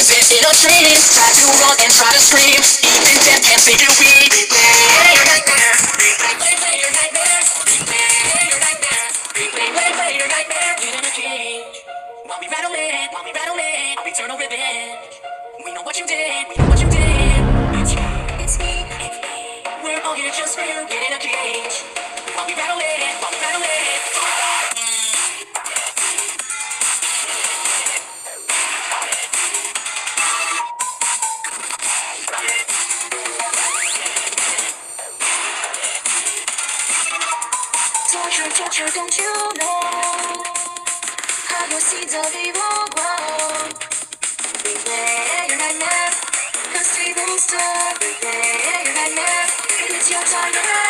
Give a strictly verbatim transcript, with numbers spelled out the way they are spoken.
exist in a dream. Try to run and try to scream, even death can't save you. We replay your nightmare, replay, replay your nightmare, replay your nightmare, replay, replay your nightmare. Get in a cage while we rattle it, while we rattle it. I'll eternal revenge. We know what you did, we know what you did. It's me, it's me, it's me. We're all here just for you. Get in a cage while we rattle it, while we rattle it. Torture, torture, don't you know how your seeds of evil grow? Replay your nightmare, cause tables turn. Replay your nightmare, it's your time to